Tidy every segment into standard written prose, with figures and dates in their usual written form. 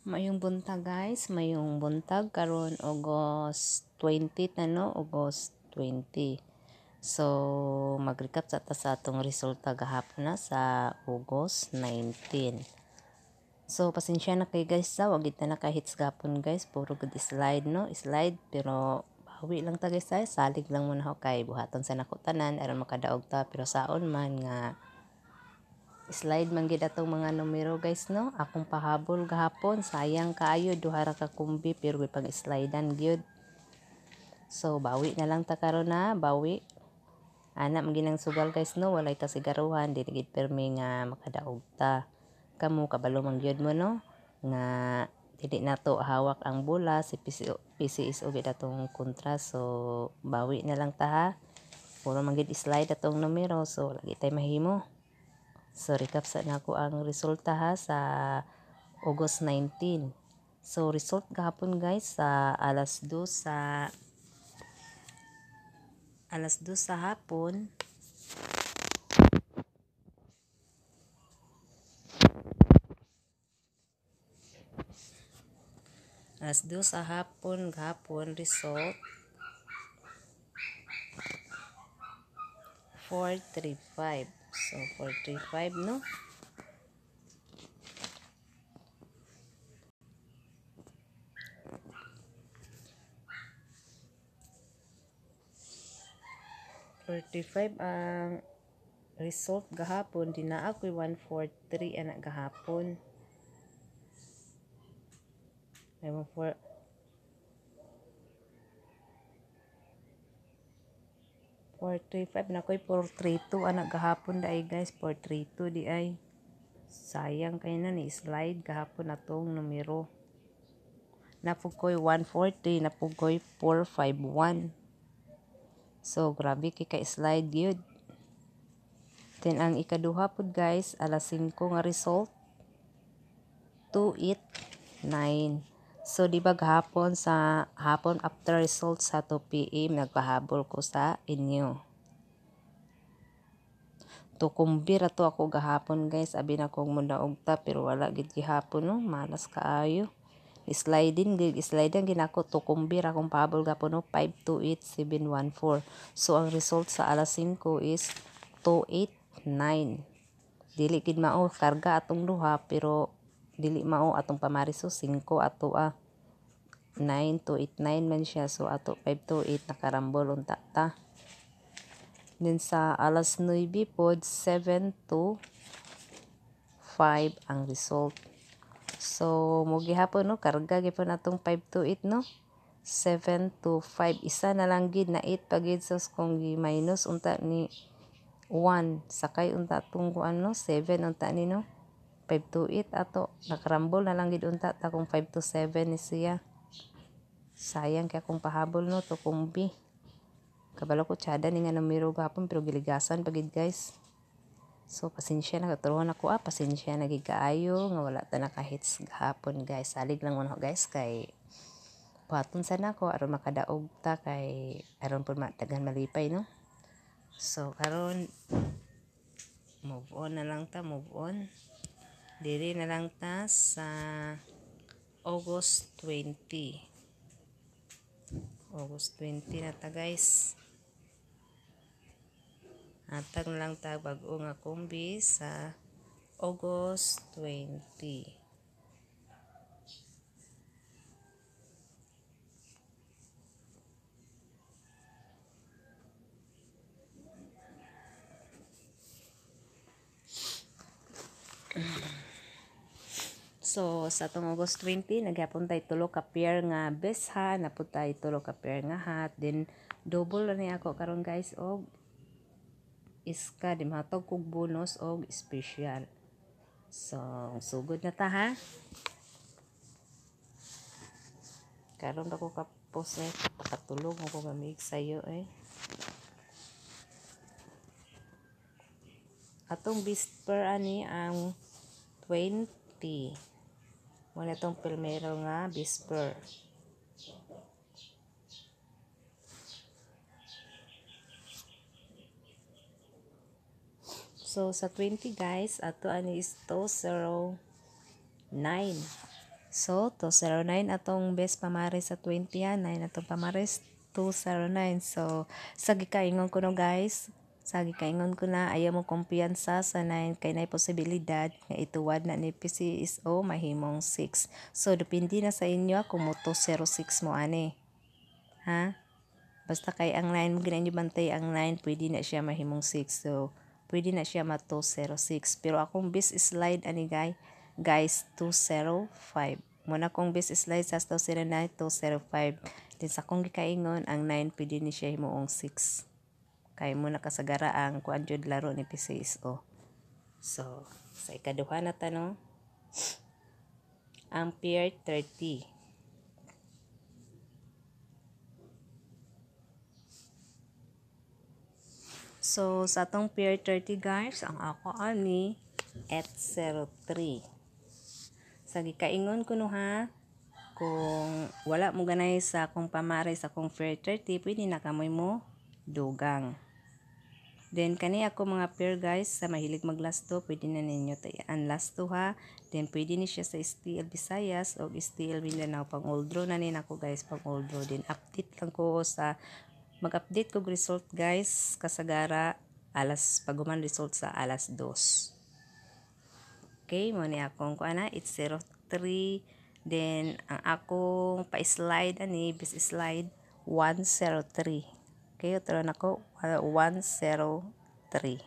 Mayong buntag guys, mayong buntag karon August 20 no, August 20. So mag-recap sa atong resulta gahapon na sa August 19. So pasensya na kay guys sa wag kita na kahits gapon guys, puro good slide no, slide pero bawi lang ta guys ay salig lang muna ako kay buhaton sa nako tanan aron makadaog ta pero saon man nga slide man gid atong mga numero guys no. Akong pahabol gahapon sayang kaayo duha ra ka kumbi pero pag slidean gyud. So bawi na lang ta karon na bawi. Ana maginang sugal guys no, walay ta sigaruhan dili gid permi nga makadaog ta. Kamo kabalo man gyud mo no nga dili nato hawak ang bola si PCSO gid atong kontra. So bawi na lang ta ha. Puro man gid slide atong numero so lagi tay mahimo. So, recap sa nako ang resulta ha sa August 19. So, result gahapon guys sa alas 2 sa hapon. Alas 2 sa hapon gahapon result 435. So, 435 no. Ang result gahapon dinaa ko'y 143 anak gahapon. Ay 435 na ko'y 432 anak gahapon dai guys, 432 di ay. Sayang kay na ni slide gahapon atong numero. Napugoy 140, napugoy 451. So grabe kay ka slide gyud. Then ang ikaduha pud guys alas 5 nga result 289. So di ba gahapon sa hapon after result sa 2 PM nagpahabol ko sa inyo. Tukumbir ato ako gahapon guys, abi na kong mudaog ta pero wala gid gihapon no, malas kaayo. Sliding ginako tukumbir akong pahabol gapon no 528714. So ang result sa alas 5 is 289. Dili gid mao karga atong duha pero dili mao atong pamariso 5 ato 9289 man siya so ato 528 nakarambol unta ta. Then sa alas 9 pod 7 to 5 ang result. So mo gihapon no karga gyapon atong 528 no. 7 to 5 isa na lang gid na 8 pagid sa kung gi-minus unta ni 1 sakay unta atong kuan no 7 unta ni no 528 ato nakarambol na lang gid unta ta kung 5 to 7 ni siya. Sayang kay akong pahabol no to kumbi. Kabalo ko tsada ni nga numero gapon pero giligasan pagid guys. So pasensya na katuruan ako pasensya na gid kaayo nga wala ta nakahits gahapon guys. Salig lang mo guys kay buhaton sana ko aron makadaog ta kay aron pud matagan malipay no. So karon move on na lang ta, move on. Dili na lang ta sa August 20. August 20 na ta guys. Hatag lang ta bag-o nga kumbi sa August 20. So sa atong August 20 naghapon tay tulo ka pair nga best ha, napud tay tulo ka pair nga hat, then double na ni ako karon guys og iska di matog kog bonus og special. So sugod na ta ha. Karon ako kapos pakatulog mo ko mamig sayo Atong bisper ani ang 20. Wala tong primero nga bisper. So sa 20 guys, ato ani is 209. So, 209 atong best pamares sa 20 ha. 9 atong pamares, 209. So, sa gikaingon ko no guys. Sa gikaingon ko na ayaw mo kumpiyansa sa 9 kay nay posibilidad nga ituwad na ni PCSO mahimong 6. So, depende na sa inyo kung mo 206 mo ani. Ha? Basta kay ang 9 mo ginanyo bantay ang 9 pwede na siya mahimong 6. So, pwede na siya ma 206. Pero akong best slide ani guys 205. Muna kong best slide sa 209 205. Din sa akong gikaingon ang 9 pwede ni siya himuong 6. Kay muna kasagara ang kuan jud laro ni PCSO. So, sa ikaduha na tanong, Ampere 30. So, sa atong pair 30 guys, ang ako ani 803. Sa gikaingon ko no ha, kung wala mo ganay sa akong pamare sa akong pair 30, pwede na kamoy mo dugang. Then, kani ako mga pair guys, sa mahilig maglasto, pwede na ninyo tayaan lasto ha. Then, pwede ni siya sa STL Visayas o STL Mindanao. Pang old draw na nin ako guys, pang old draw. Then, update lang ko sa, mag-update ko result guys, kasagara, paguman result sa alas 2. Okay, mo ni akong kuana, 803. Then, ang akong pa-slide, bis slide, 103. Okay, ito na ako, 103.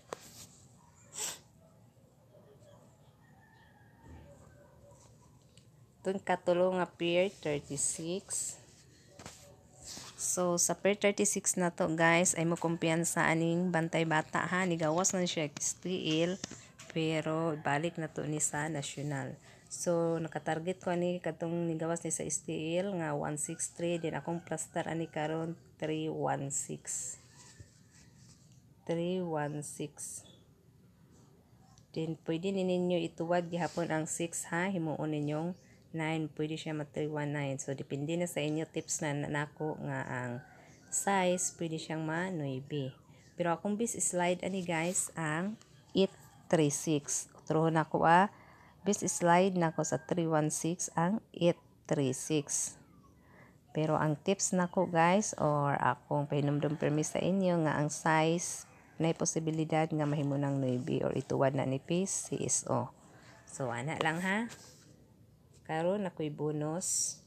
Itong katulong nga pair, 36. So, sa pair 36 na to guys, ay mo kumpiyansa aning bantay bata ha. Nigawas na siya STL, pero balik na to ni sa national. So, nakatarget ko ani katong nigawas ni sa STL nga 163. Din akong plaster ani karon 316. 316. Then, pwede ninyo ituwad gihapon ang 6 ha. Himuon ninyong 9. Pwede siya ma-319. So, depende na sa inyo tips na nako nga ang size. Pwede siyang ma-9. Pero akong bis slide ani guys ang 836. Turuhon ako bis slide nako sa 316 ang 836. Pero ang tips nako guys or akong pahinumdum permis sa inyo nga ang size na posibilidad nga mahimo ng 9 or ituwad na ni PCSO. So ana lang ha. Karon ako'y bonus.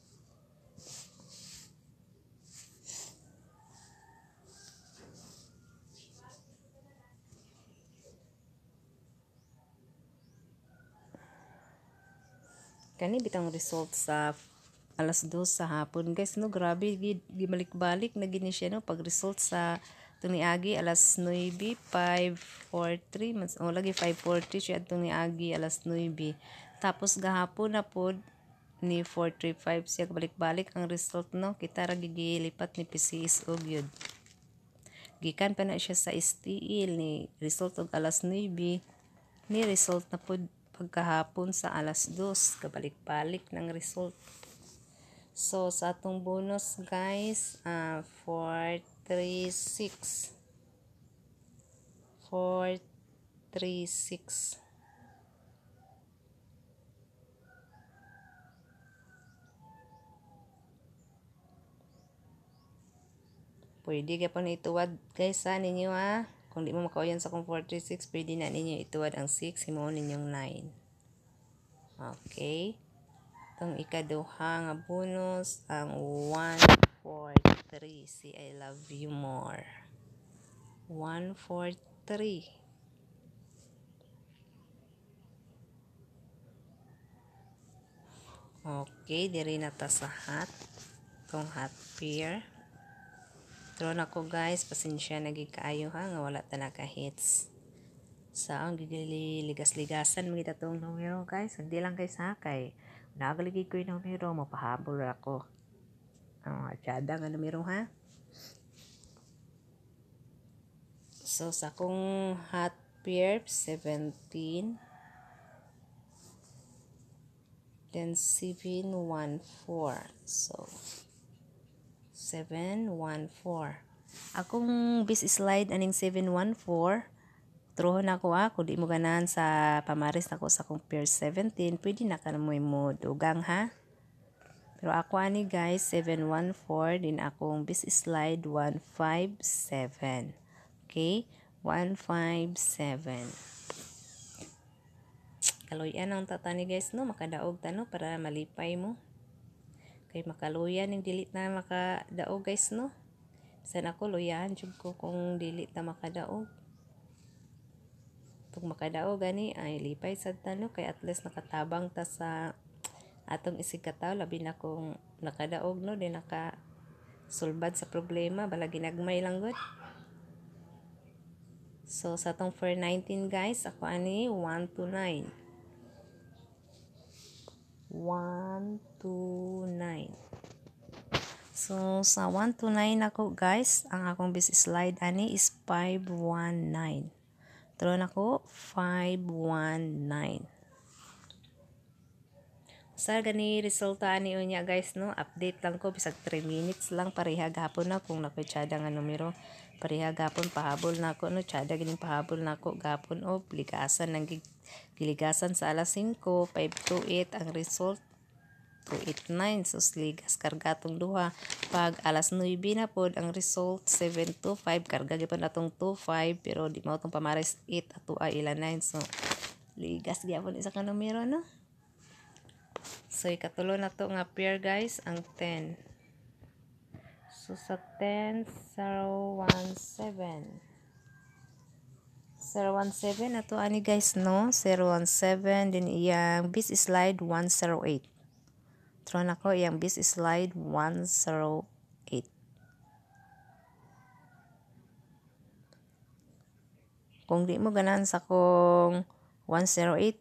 Kani bitang result sa alas 2 sa hapon guys no, grabe gibalik-balik na gini siya no pag result sa tuniagi alas 9 5:43 mas lagi 5:40 siya tuniagi alas 9 tapos gahapon na pod ni 4:35 siya balik-balik ang result no, kita ra gigilipat ni PCSO gyud gikan pa na siya sa STL ni result og alas 9 ni result na pod pagkahapon sa alas 2 kabalik-balik ng result. So sa atong bonus guys 436 pwede ka pa na ituwad guys sa ninyo ha. Kung di mo makauyan sa kung 436, pwede na ninyo ituwad ang 6, himuon ninyong 9. Okay. Itong ikaduha nga bonus, ang 143. See, I love you more. 143. Okay, diri na ta sa hot. Itong hot pair. Tron ako guys, pasensya nagikaayo ha, nga wala ta naka-hits. Saan gigiligas-ligasan mga itong numero guys, hindi lang guys ha, kay nagaligid ko yung numero, mapahabol ako. Atsada nga numero ha. So sa kong hot pair, 17, then 714. So 714. Akong bis slide aning 714 Trohon ako kung di mo ganahan sa pamaris nako sa kong pair 17, pwede na ka mo dugang ha. Pero ako ani guys, 714 din akong bis slide 157. Okay? 157. Kaluyan ang tatani guys no, makadaog tano para malipay mo. Kay makaluyan yung dili na makadaog guys no. San ako luyan jud ko kung dili ta makadaog. Pag makadaog gani ay lipay sad tano kay at least nakatabang ta sa atong isigkataw labi na kung nakadaog no di naka sulbad sa problema bala ginagmay lang gud. So sa tong 419 guys ako ani 129. 129. So sa 129 ako guys ang akong bis slide ani is 519. Tron ako 519. Sa gani resulta ani unya guys no, update lang ko bisag 3 minutes lang pareha gapon na kung nakoy tsada nga numero. Pareha gapon pahabol na ako no, tsada gining pahabol na ako gapon o ligasan ng giligasan sa alas 5, 528 ang result 289 so ligas karga tong duha. Pag alas 9 na pod ang result 725 karga gyapon atong 25 pero di mao tong pamares 8 ato ay ila 9 so ligas gyapon isa ka numero no. So ikatulo na to nga pair guys ang 10. So sa 10 017 017 na to ani guys no, 017 din iyang bis slide 108. Tron ako iyang bis slide 108. Kung di mo ganan sa kong 108,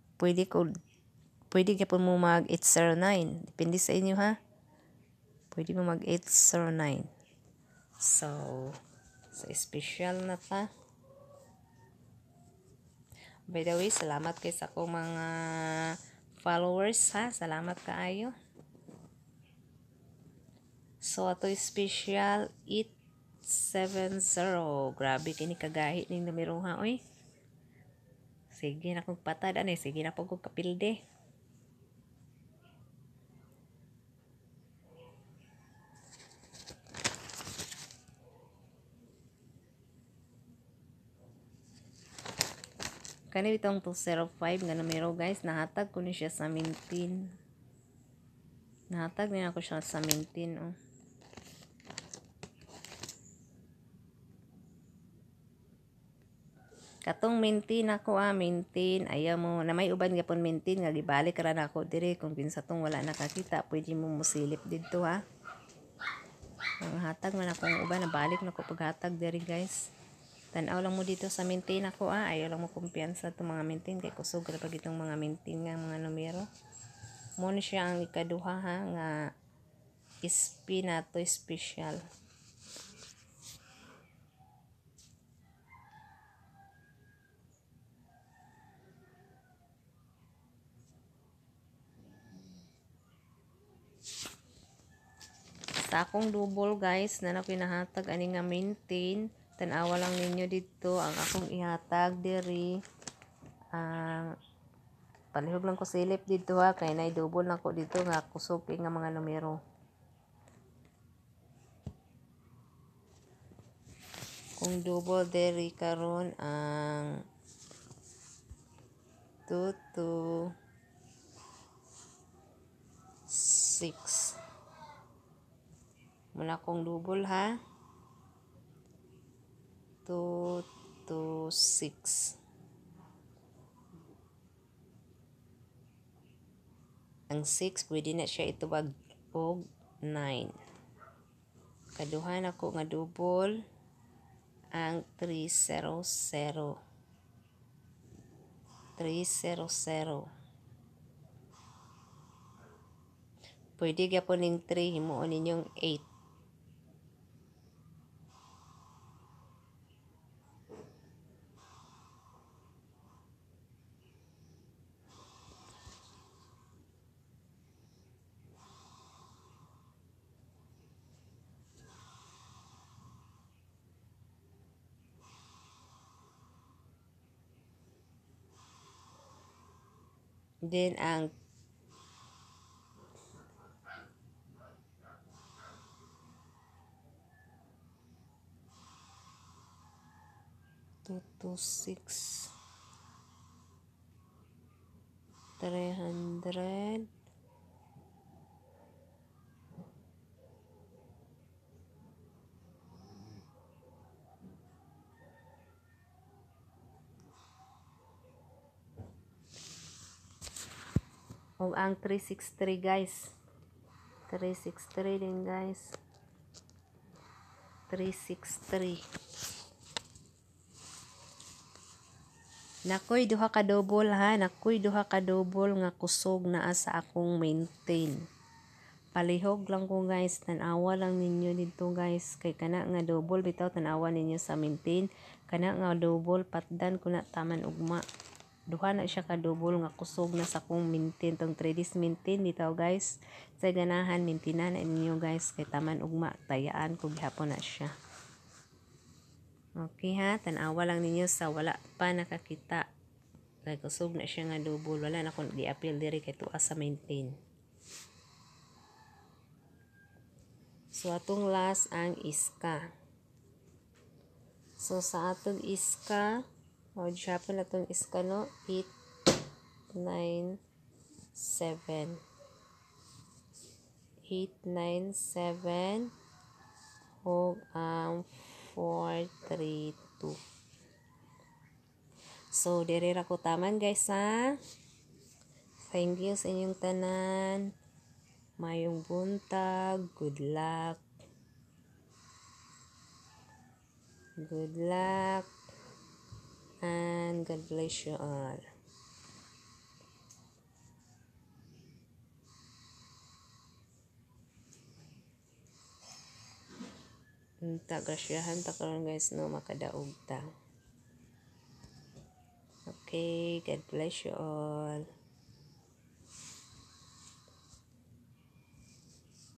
pwede ka po mo mag 809. Depende sa inyo ha. Pwede mo mag 809. So special na ta. By the way, salamat kay sa akong mga followers ha. Salamat kaayo. So ato special 870. Grabe kini kagahi ning numero ha oy. Sige na kong patad ani, sige na po kong kapilde. Kani itong 205 nga numero guys, nahatag ko ni siya sa mintin. Nahatag niya ako siya sa mintin oh. Katong mintin ako mintin ayaw mo na may uban gapon mintin nga gibalik ra na ako dire kung kinsa tong wala nakakita pwede mo musilip didto ha. Ang hatag man akong uban na balik na ko paghatag dire guys. Tanaw lang mo dito sa mintin ako ayaw lang mo kumpiyansa itong mga mintin kay kusog ra pag itong mga mintin nga mga numero. Mo ni siya ang ikaduha ha nga SP nato special. Sa akong double guys na pinahatag ani nga maintain, tanawa lang ninyo dito ang akong ihatag diri. Palihog lang ko silip dito ha kay nay double na ko dito nga kusog nga mga numero. Kung double diri karon ang 226 muna kong double ha 226 ang 6 pwede na siya itubag og 9 kaduhan ako nga double ang 300 pwede gyapon ning 3 himuon ninyong 8. Then ang 226 300 o ang 363 guys. 363 din guys. 363. Nakoy duha ka double ha. Nakoy duha ka double nga kusog naa sa akong maintain. Palihog lang ko guys. Tanawa lang ninyo dito guys. Kay kana nga double bitaw tanawa ninyo sa maintain. Kana nga double patdan ko na taman ugma. Duha na siya ka double nga kusog na sa akong maintain. Tong 3Ds maintain bitaw guys. Sa ganahan maintinan na ninyo guys. Kay taman ugma tayaan ko gihapon na siya. Okay ha, tanawa lang ninyo sa wala pa nakakita. Kaya kusog na siya nga double. Wala na akong di-appeal diri kay tuwa sa maintain. So atong last ang iska. So sa atong iska, o dihapon atong iska no, 8, 9, 7. 8, 9, 7. O ang 4, 3, 2. So, diri ra ko taman guys ha. Thank you sa inyong tanan. Mayong buntag. Good luck. Good luck. And God bless you all. Grasyahan ta karon guys no makadaog ta. Okay, God bless you all.